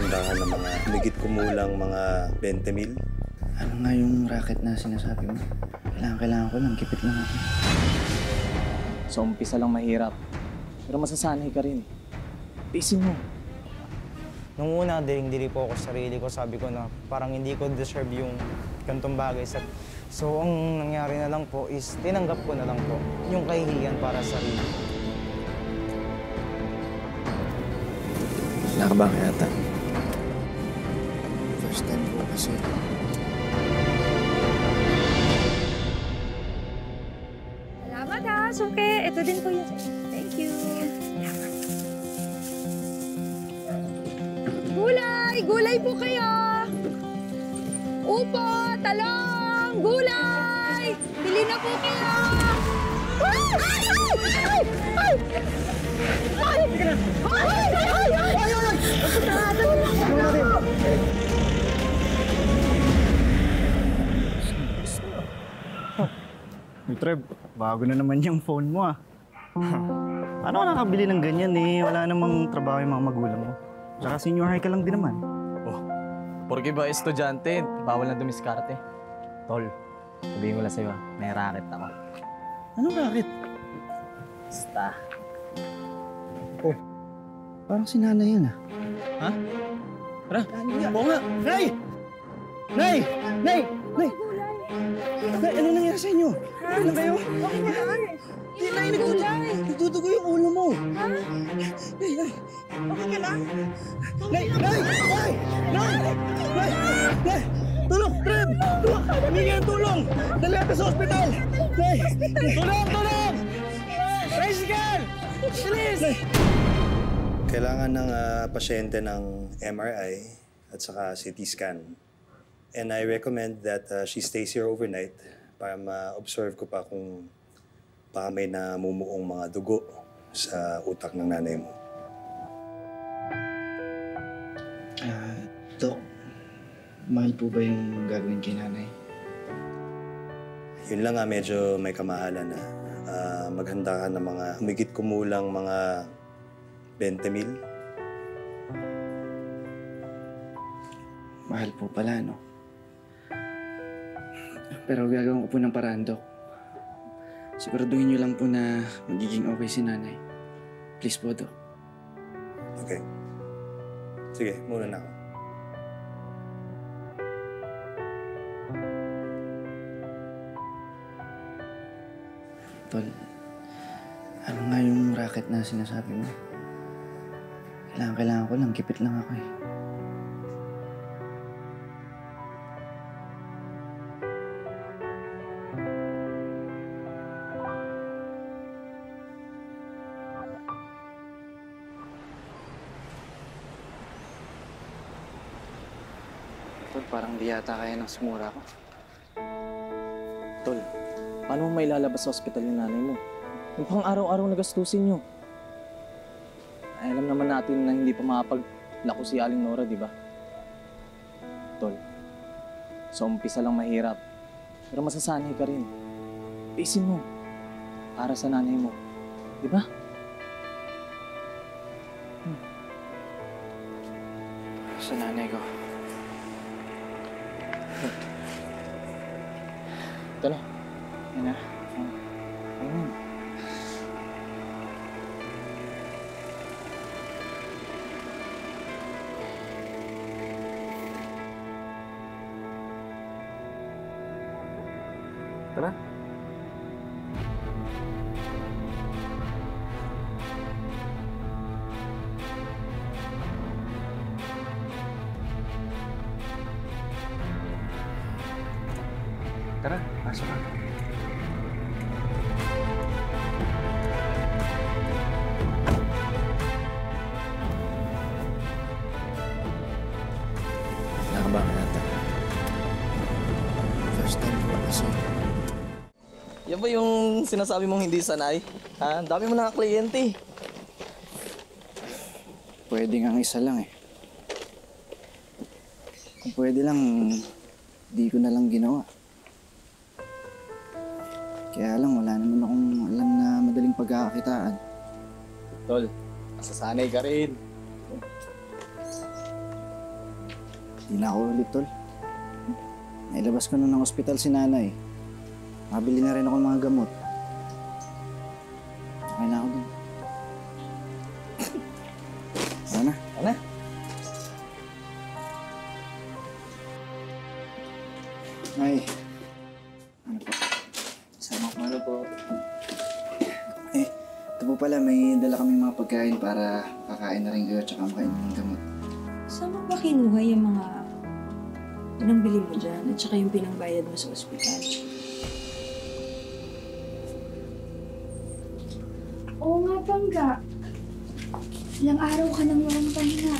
maghanda ka ng mga higit kumulang mga 20 mil. Ano nga yung racket na sinasabi mo? Kailangan ko lang, kipit lang ako. Sa umpisa lang mahirap, pero masasanay ka rin. Tiisin mo. Nung una, diring-diri po ako sa sarili ko. Sabi ko na parang hindi ko deserve yung gantong bagay. So, ang nangyari na lang po is tinanggap ko na lang po yung kahihiyan para sa sarili. Nakabang yata. First time ko kasi. Salamat ha, Suke. Ito din po yun. Thank you. Gulay! Gulay po kayo! Upo! Talong! Gulay! Bili na po kayo! Ay! Ay! Ay! Ay! Ay! Trev, bago na naman yung phone mo ah. Paano ka nakabili ng ganyan eh? Wala namang trabaho yung mga magulang mo. Tsaka senior high ka lang din naman. Oh, porque ba estudyante, bawal na dumiskarte. Tol, sabihin ko lang sa'yo, may racket ako. Anong racket? Basta. Oh, parang si nanay yan ah. Ha? Tara. Oo nga! Nay! Nay! Nay! Nay! Nay, ano nangyari sa inyo? Okay lang kayo? Okay na lang. Hindi, Nay, nagtutugo yung ulo mo. Ha? Nay, Nay! Okay ka lang? Nay! Nay! Nay! Nay! Nay! Nay! Tulong! Trev! Tulong! Humingi ng tulong! Dali natin sa ospital! Nay! Tulong! Tulong! Tricycle! Bilis! Kailangan ng pasyente ng MRI at saka CT scan. And I recommend that she stays here overnight para ma-observe ko pa kung baka may namumuong mga dugo sa utak ng nanay mo. Dok, mahal po ba yung gagawin kay nanay? Yun lang medyo may kamahalan na. Maghanda ka ng mga humigit kumulang mga 20 mil. Mahal po pala, no? Pero gagawin ko po ng paraan, Dok. Siguraduhin niyo lang po na magiging okay si nanay. Please po, Dok. Okay. Sige, muna na ako. Tol, ano nga yung racket na sinasabi mo? Kailangan ko lang, kipit lang ako eh. Tol, parang di yata kaya ng sumura ko. Tol, paano mo mailalabas sa ospital yung nanay mo? Yung pang araw-araw na gastusin nyo. Ay, alam naman natin na hindi pa makapaglako si Aling Nora, di ba? Tol, sa umpisa lang mahirap, pero masasanay ka rin. Tiisin mo, para sa nanay mo, di ba? Sa nanay ko. Ito na. Yan na. Ayun. Tara. Tara, pasok ka. Nakabang yata. First time ko kasi. Yan ba yung sinasabi mong hindi sanay? Ha? Ang dami mo na kliyente. Pwede nga isa lang eh. Kung pwede lang, di ko na lang ginawa. Kaya lang, wala naman akong alam na madaling pagkakakitaan. Tol, masasanay ka rin. Di na ako ulit, tol. Nailabas ko na ng ospital si nanay. Mabili na rin ako ng mga gamot. Okay na ako dun. Tara na. Ano? Ay. Ano po? Sama ko. Ano po? Eh, ito po pala, may dala kaming mga pagkain para kakain na rin kayo tsaka makain ng gamot. Saan mo ba kinuha yung mga pinangbili mo dyan at saka yung pinangbayad mo sa ospital? Oo nga, Pangga. Ilang araw ka nang walang pahinga.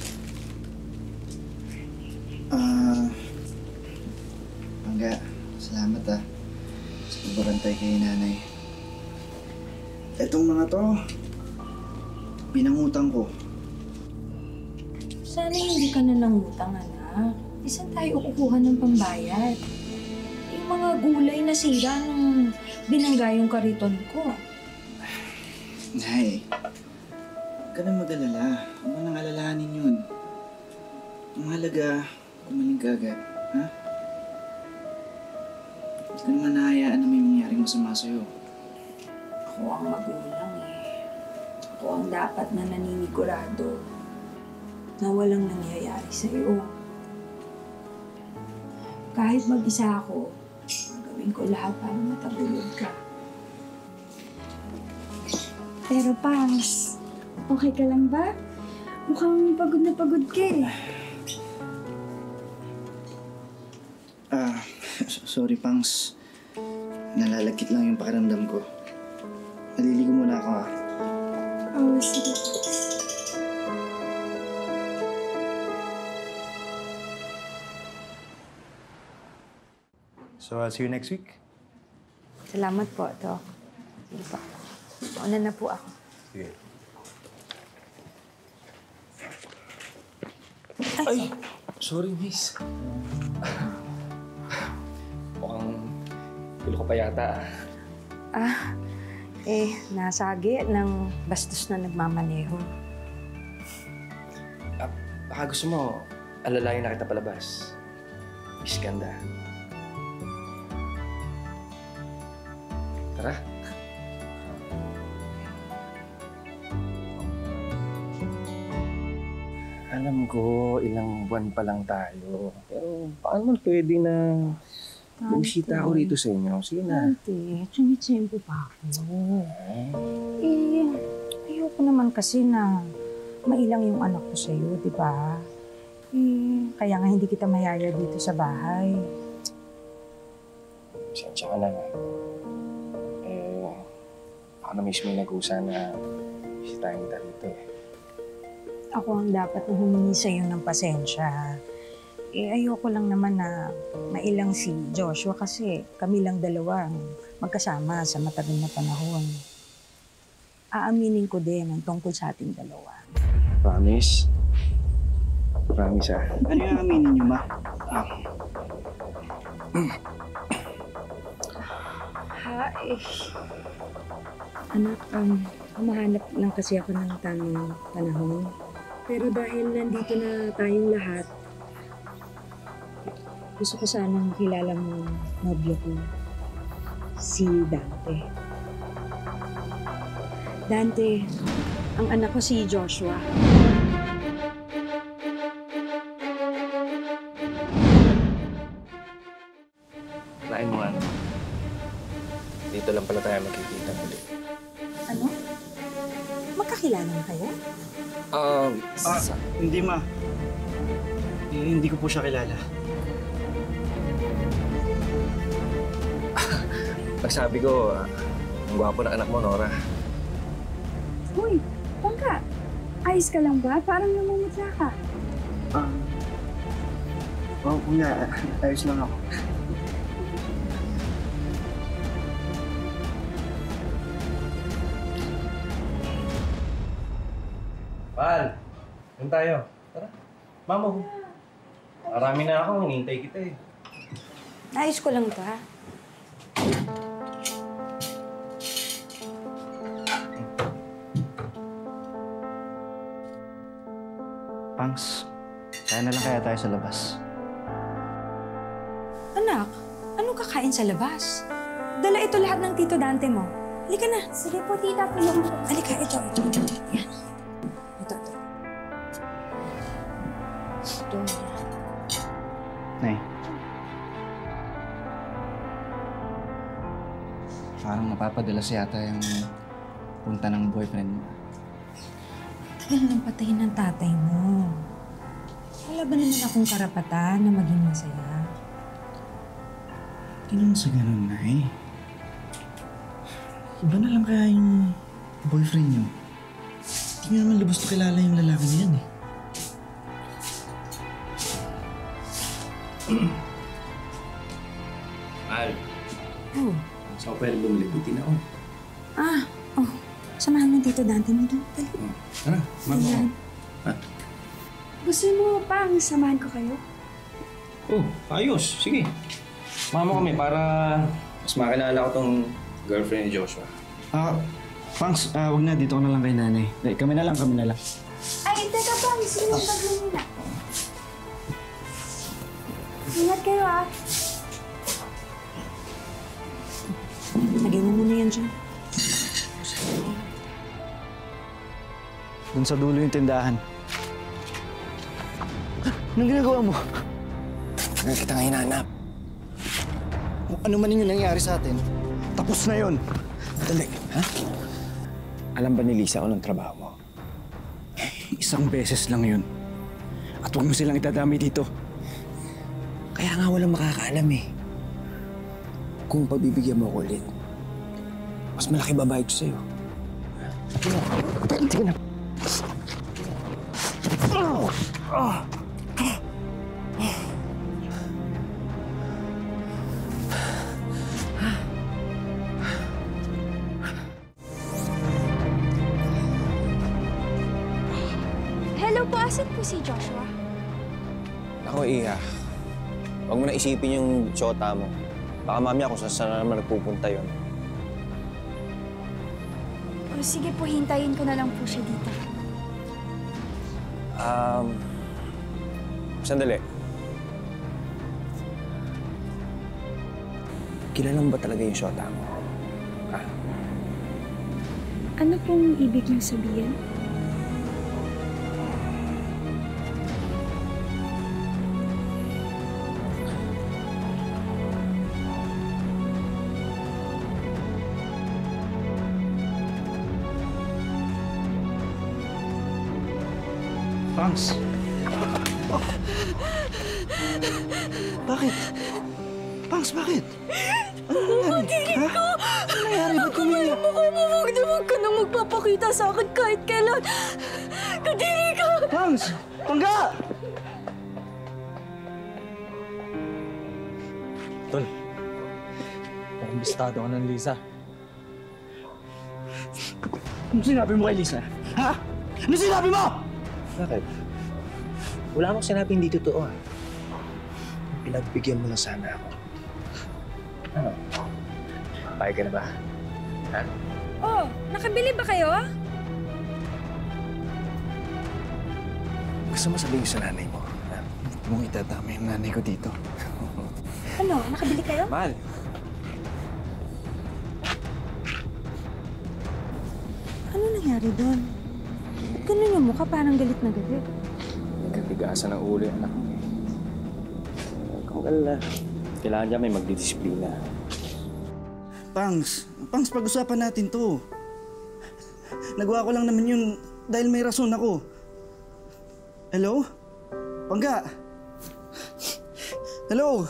Pangga, salamat sa pagbabantay kay nanay. Etong mga to, pinangutang ko. Sana hindi ka na nangutang, anak. Isan tayo kukuha ng pambayad? Yung mga gulay na sira nung binangga yung kariton ko. Nay, huwag ka nang mag-alala. Huwag mo nang alalahanin yun. Ang mahalaga, kumaling ka agad, ha? Hindi ka naman nahayaan na may mangyaring masama sa'yo. Ako ang magulang Ako ang dapat na naninigurado na walang nangyayari sa'yo. Kahit mag-isa ako, gagawin ko lahat para matagulod ka. Pero Pangs, okay ka lang ba? Mukhang pagod na pagod ka eh. Sorry, Pangs. Nalalagkit lang yung pakiramdam ko. Naliligo muna ako, ha? Oh, sige. So, I'll see you next week. Salamat po, Doc. Sige po. Mauna na po ako. Sige. Ay! Sorry, miss. Mukhang gulo ka pa yata. Nasagi ng bastos na nagmamaneho. Baka gusto mo, alalayan na kita palabas. Miss Ganda. Tara. Alam ko, ilang buwan pa lang tayo. Pero paano man pwede na bumisita ako rito sa inyo? Sige na. Ate, tsumitsempo pa ako. Ayoko naman kasi na mailang yung anak ko sa'yo, di ba? Kaya nga hindi kita mayaya dito sa bahay. Sensya ka na nga. Ako na mismo yung nag-usa na bisitahin kita rito eh. Ako ang dapat na humingi sa'yo ng pasensya. Ayoko lang naman na mailang si Joshua kasi kami lang dalawa ang magkasama sa matagal na panahon. Aaminin ko din ang tungkol sa ating dalawa. Promise? Promise ah. Ano yung aminin niyo, ma? Anak, humahanap lang kasi ako ng tamang panahon. Pero dahil nandito na tayong lahat, gusto ko sanang kilala mo nobyo ko, si Dante. Dante, ang anak ko si Joshua. Lain mo ano. Dito lang pala tayo magkikita muli. Ano? Magkakilala na kayo? Hindi, ma. Hindi ko po siya kilala. Pagsabi ko, ang gwapo ng anak mo, Nora. Uy, Pangka, ayos ka lang ba? Parang namumutla ka. Kuya, ayos lang ako. Pal, doon tayo. Tara. Mamo. Marami na ako, hinihintay kita eh. Ayos ko lang to, ha? Pangs, Kaya na lang kaya tayo sa labas. Anak, anong kakain sa labas? Dala ito lahat ng Tito Dante mo. Halika na. Sige po, tita. Tulong po. Halika, ito. Yan. Ito. Ito. Nay. Parang napapadalas yata yung punta ng boyfriend mo. Tagal nang patayin ng tatay mo. Wala ba naman akong karapatan na maging masaya? Ganun sa ganun, Nay. Iba na lang kaya yung boyfriend niyo. Hindi niyo naman lubos na kilala yung lalaki na yan eh. Al, Oh. sa ko pwede bumili. Buti na ako. Samahan mo Tito Dante mo doon. Dali. Tara, Ayan. Gusto mo pang samahan ko kayo? Oh, ayos. Sige. Mama kami para mas makilala ko tong girlfriend ni Joshua. Pangs, wag na. Dito ko na lang kay nanay. Kami na lang. Ay, teka pang. Sinunod mo muna. Ingat kayo ah. Lagay mo muna yan dyan. Doon sa dulo yung tindahan. Anong ginagawa mo? Tagal kita nga hinahanap. Kung ano man yung nangyari sa atin, tapos na yun. Dali, ha? Alam ba ni Lisa anong trabaho mo? Isang beses lang yun. At huwag mo silang itadami dito. Kaya nga walang makakaalam eh. Kung pagbibigyan mo ko ulit, mas malaki babayad ko sa'yo. Sige na. Hello po, asan po si Joshua? Ako, Iha. Huwag mo na isipin yung tsota mo. Baka mamaya kung saan na naman nagpupunta yun. O sige po, hintayin ko na lang po siya dito. Sandali. Kilala mo ba talaga yung tsota mo? Ha? Ano pong ibig niyong sabihin? Pangs! Bakit? Pangs, bakit? Ano nangyari? Ha? Ano nangyari? Ba't kumiyak? Huwag na huwag ka nang magpapakita sa akin kahit kailan. Kadiri ka! Pangs! Pangga! Tol, kumbistado ka ng Lisa. Ano sinabi mo kay Lisa? Ha? Ano sinabi mo? Bakit? Wala akong sinabing hindi totoo. Pinagbigyan mo na sana ako. Ano? Payag ka na ba? Ha? Oh, nakabili ba kayo? Gusto mo sabihin sa nanay mo? Ha? Huwag mong itatama yung nanay ko dito. Ano, nakabili kayo? Mahal! Ano nangyari doon? Ganun yung mukha, parang galit na galit. Nagkatigasan ng ulo yung anak mo. Kung kalala, kailangan dyan may magdidisiplina. Pangs, pag-usapan natin to. Nagawa ko lang naman yun dahil may rason ako. Hello? Pangga? Hello?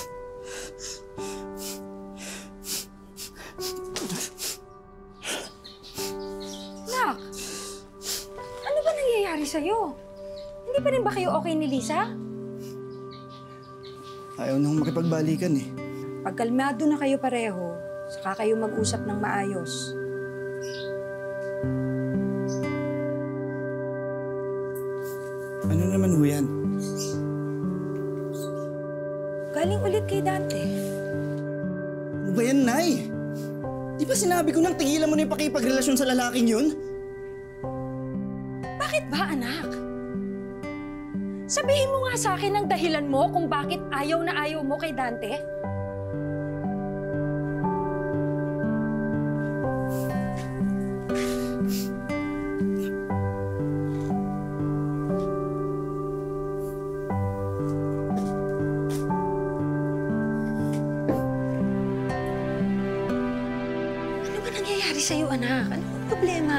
Nak, ano ba nangyayari sa'yo? Hindi pa rin ba kayo okay ni Lisa? Ayaw nang makipagbalikan eh. Pag kalmado na kayo pareho, saka kayo mag-usap ng maayos. Ano naman ho yan? Galing ulit kay Dante. Ano ba yan, Nay? Di ba sinabi ko nang tigilan mo na yung pakipagrelasyon sa lalaking yun? Bakit ba, anak? Sabihin mo nga sa akin ang dahilan mo kung bakit ayaw na ayaw mo kay Dante. Ano ba nangyayari sa'yo, anak? Ano ang problema?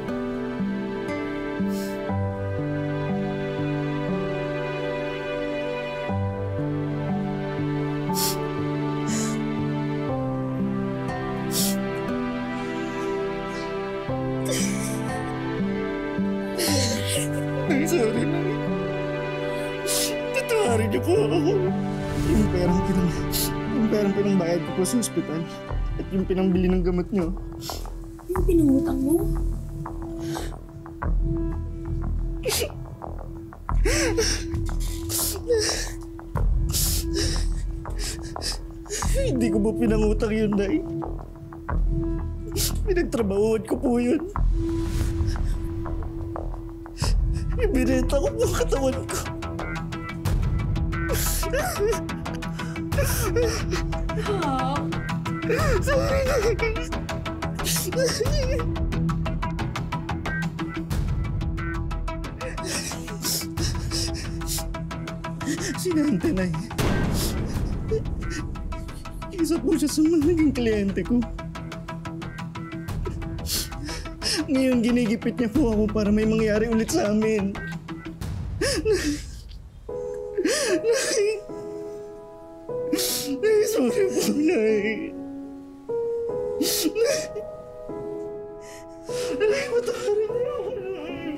Nay, sorry, Nay. Tatawarin niyo po ako. Yung perang pinangbayad ko po sa ospital at yung pinangbili ng gamot niyo. Yung pinangutang mo? Hindi ko po pinangutang yun, Nay. Pinagtrabahuan ko po yun. Ibinenta ko po ang katawan ko. Sorry, Nay. Sinante, Nay. Isa po siya sa mga naging kliyente ko. Ngayon, ginigipit niya po ako para may mangyari ulit sa amin. Nay, sorry po, Nay. Nay, patawarin niyo ako, Nay.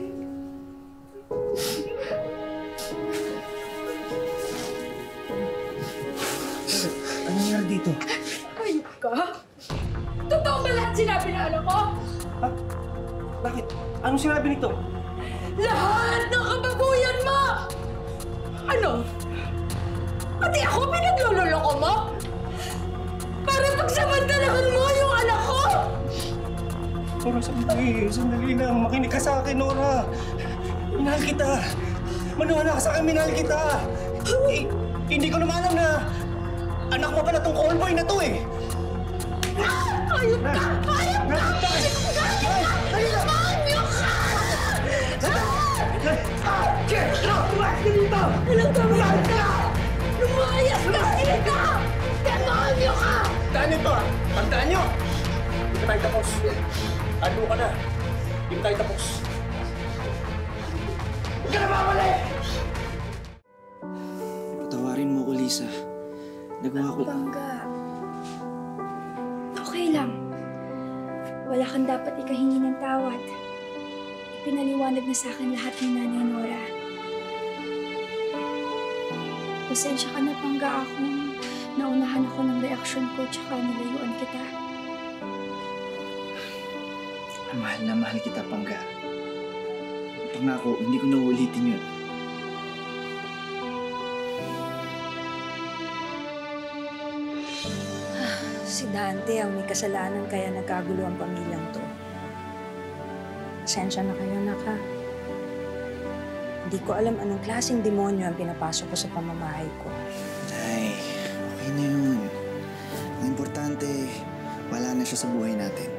Ano nangyari dito? Ayun ka? Totoo ba lahat sinabi ng anak ko? Bakit? Anong sinabi nito? Lahat ng kababuyan mo! Ano? Pati ako pinagluloloko mo? Para pagsamantalahan mo yung anak ko? Nora, sandali lang. Makinig ka sa akin, Nora. Minahal kita. Maniwala ka sa akin, minahal kita. Hindi ko naman alam na anak mo pala tong callboy na to eh. Ayun ka! Ayun ka! Demonyo ka! Ilang tawag ka! Lumayas ka! Sige ka! Demonyo ka! Tandaan ito ah. Tandaan nyo. Hindi na tayo tapos. Ano ka na? Hindi na tayo tapos. Huwag ka na mawali! Patawarin mo ko, Lisa. Nagawa ko... Bangga. Okay lang. Wala kang dapat ikahingi ng tawad. Ipinaliwanag na sa akin lahat ni Nanay Nora. Pasensya ka na, Bangga, akong naunahan ako ng reaksyon ko tsaka nilayuan kita. Mahal na mahal kita, Pangga. Pangako, hindi ko na uulitin yun. Si Dante ang may kasalanan kaya nagkagulo ang pamilyang to. Pasensya na kayo, anak, ha? Hindi ko alam anong klaseng demonyo ang pinapasok ko sa pamamahay ko. Ay, okay na yun. Ang importante, wala na siya sa buhay natin.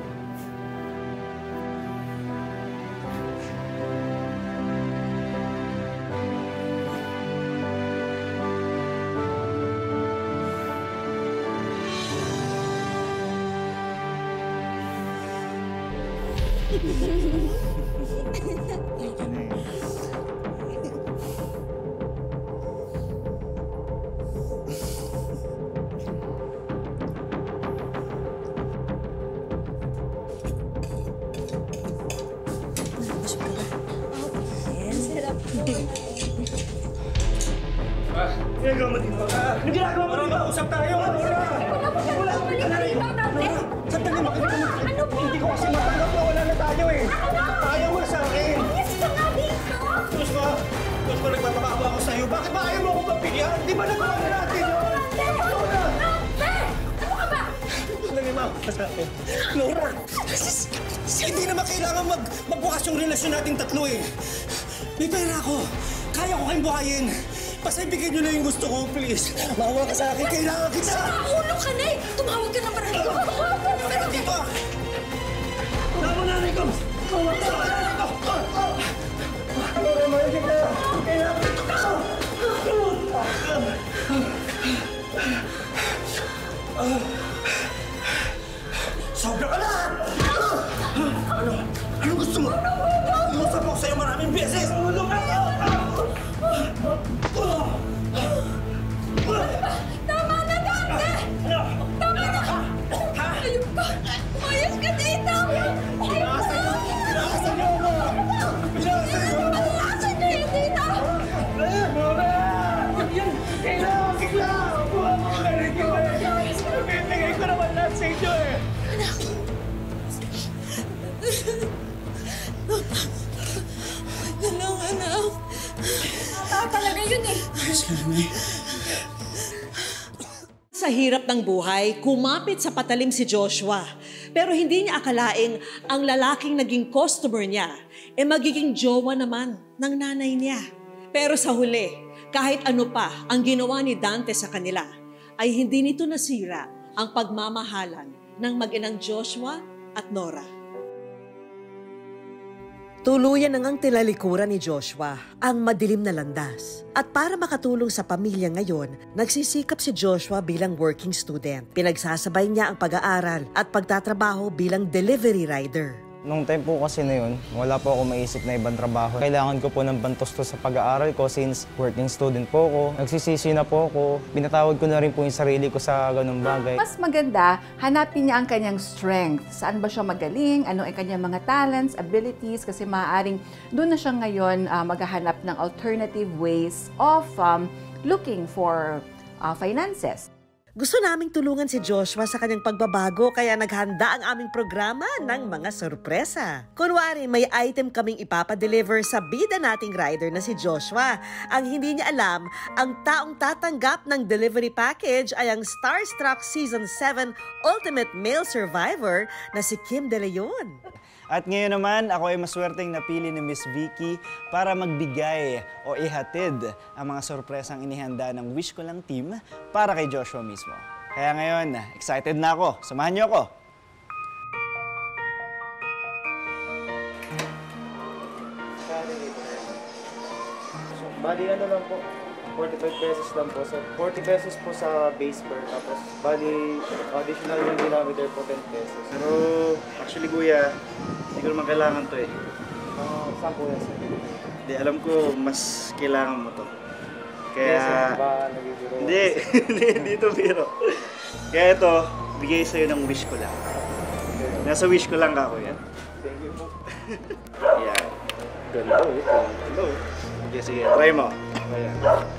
Ginagawa mo dito ka? Anong ginagawa mo dito? Usap tayo! Nora! Wala pa rin dito, Dante! Sandali, makinig mo. Hindi ko kasi matanggap na wala na tayo eh. Ayaw mo na sa akin. Yes ka nga dito! Diyos ko, nagpapakaba ako sa'yo. Bakit ba ayaw mo akong pagbigyan? Di ba nagawa na natin yun? Nora! Dante! Ano ka ba? Sandali, maawa ka sa akin. Nora! Hindi naman kailangan magbukas yung relasyon nating tatlo eh. May pera ako. Kaya ko kayong buhayin. Basta ibigay nyo na yung gusto ko, please. Maawa ka sa akin, kailangan kita. Ulo ka na eh! Tumawag ka ng barangay ko! Pero di ba? Tama na, Rico! Tama na, Rico! Kailangan kita! Sobra ka na! Ano gusto mo? Umusap ako sa'yo maraming beses! Ulo ka! Tama na, Dante! Tama na! Ayun ka! Umayos ka dito! Pinakasan niyo ako! Pinakasan niyo ako! Palayasan niyo yun dito! Kailangan bigla! Buha mo ka rin ko eh! Bibigay ko naman lahat sa inyo eh! Ganang anak. Talaga yun eh. Sa hirap ng buhay, kumapit sa patalim si Joshua. Pero hindi niya akalaing ang lalaking naging customer niya magiging jowa naman ng nanay niya. Pero sa huli, kahit ano pa ang ginawa ni Dante sa kanila, ay hindi nito nasira ang pagmamahalan ng mag-inang Joshua at Nora. Tuluyan na ngang tilalikuran ni Joshua ang madilim na landas. At para makatulong sa pamilya ngayon, nagsisikap si Joshua bilang working student. Pinagsasabay niya ang pag-aaral at pagtatrabaho bilang delivery rider. Nung time po kasi na yun, wala po ako maisip na ibang trabaho. Kailangan ko po ng bantustos sa pag-aaral ko since working student po ako. Nagsisisi na po ako. Pinatawad ko na rin po yung sarili ko sa ganung bagay. Mas maganda, hanapin niya ang kanyang strength. Saan ba siya magaling? Ano ang kanyang mga talents, abilities? Kasi maaaring doon na siya ngayon maghahanap ng alternative ways of looking for finances. Gusto naming tulungan si Joshua sa kanyang pagbabago kaya naghanda ang aming programa ng mga sorpresa. Kunwari, may item kaming ipapadeliver sa bida nating rider na si Joshua. Ang hindi niya alam, ang taong tatanggap ng delivery package ay ang Starstruck Season 7 Ultimate Male Survivor na si Kim De Leon. At ngayon naman, ako ay maswerteng napili ni Miss Vicky para magbigay o ihatid ang mga sorpresang inihanda ng Wish Ko Lang team para kay Joshua mismo. Kaya ngayon, excited na ako. Samahan niyo ako! Bali ano lang po, 45 pesos lang po. So 40 pesos po sa base fare. Tapos bali additional yung kilometer po 10 pesos. Pero actually kuya, hindi ko naman kailangan to eh. Saan po yan sir? Hindi, alam ko mas kailangan mo to. Kaya... Yes, sir, ba nagibiro? Hindi, hindi to biro. Kaya ito, bigay sa'yo ng wish ko lang. Nasa wish ko lang ka kuya. Thank you po. Yan. Ganda eh. Hello. Sige, try mo. Ayan.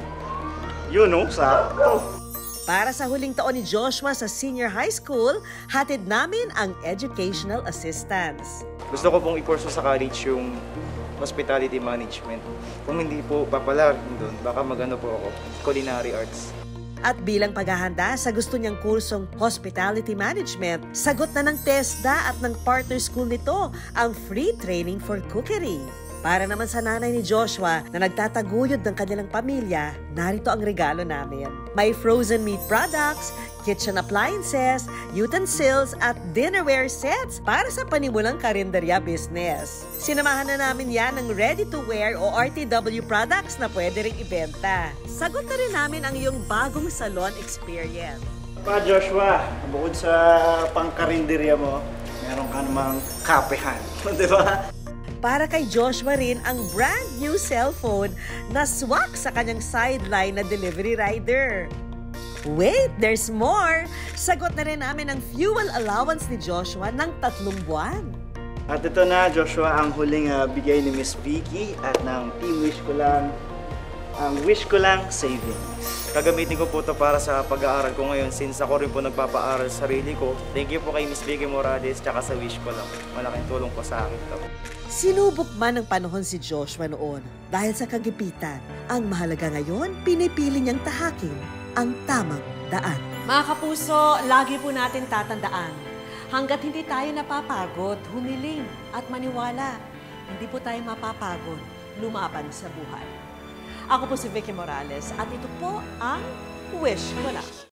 Yun no, sakto. Para sa huling taon ni Joshua sa senior high school, hatid namin ang educational assistance. Gusto ko pong i-pursue sa college yung hospitality management. Kung hindi po papalarin doon, baka magano po ako, culinary arts. At bilang paghahanda sa gusto niyang kursong hospitality management, sagot na ng TESDA at ng partner school nito ang free training for cookery. Para naman sa nanay ni Joshua na nagtataguyod ng kanilang pamilya, narito ang regalo namin. May frozen meat products, kitchen appliances, utensils at dinnerware sets para sa panimulang karinderya business. Sinamahan na namin yan ng ready-to-wear o RTW products na pwede ring ibenta. Sagot na rin namin ang iyong bagong salon experience. Pa Joshua, bukod sa pangkarinderya mo, meron ka namang kapehan. Di ba? Para kay Joshua rin ang brand new cellphone na swak sa kanyang sideline na delivery rider. Wait, there's more! Sagot na rin namin ang fuel allowance ni Joshua ng 3 buwan. At ito na, Joshua, ang huling bigay ni Miss Vicky at ng Team Wish Ko Lang, ang Wish Ko Lang Savings. Gagamitin ko po ito para sa pag-aaral ko ngayon since ako rin po nagpapaaral sa sarili ko. Thank you po kay Miss Vicky Morales tsaka sa Wish Ko Lang. Malaking tulong po sa akin ito. Sinubok man ng panahon si Joshua noon dahil sa kagipitan. Ang mahalaga ngayon, pinipili niyang tahakin ang tamang daan. Mga kapuso, lagi po natin tatandaan, hanggat hindi tayo napapagod, humiling at maniwala, hindi po tayo mapapagod lumaban sa buhay. Ako po si Vicky Morales at ito po ang Wish Ko Lang.